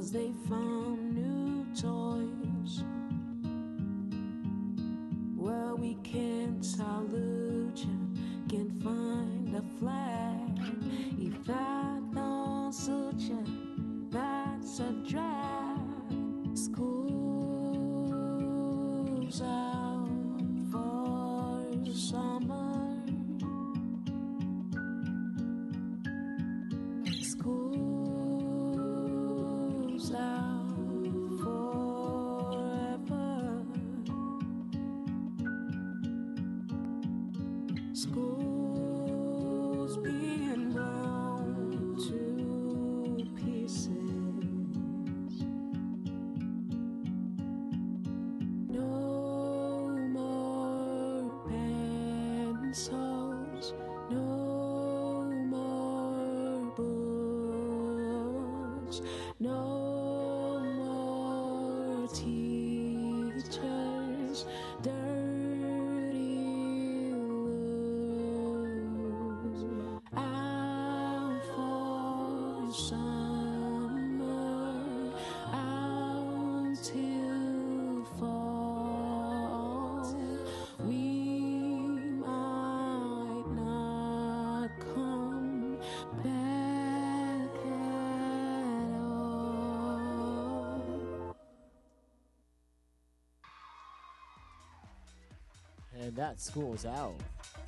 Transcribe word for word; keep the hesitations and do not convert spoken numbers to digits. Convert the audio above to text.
'cause they found new toys. Well, we can't salute you, can't find a flag. If that don't suit you, that's a drag. School's out for summer. School's out forever. School's being blown to pieces. No more pencils, no more books, no more teachers, dirty looks. Out for summer, out till fall. We might not come back at all. And that School's Out